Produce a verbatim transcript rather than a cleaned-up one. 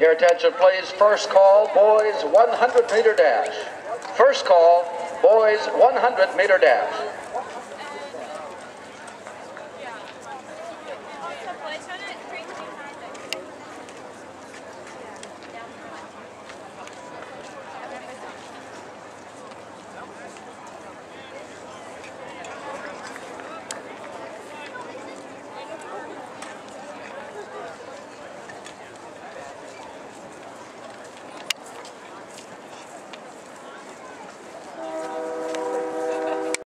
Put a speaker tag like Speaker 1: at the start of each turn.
Speaker 1: Your attention please. First call, boys one hundred meter dash. First call, boys one hundred meter dash.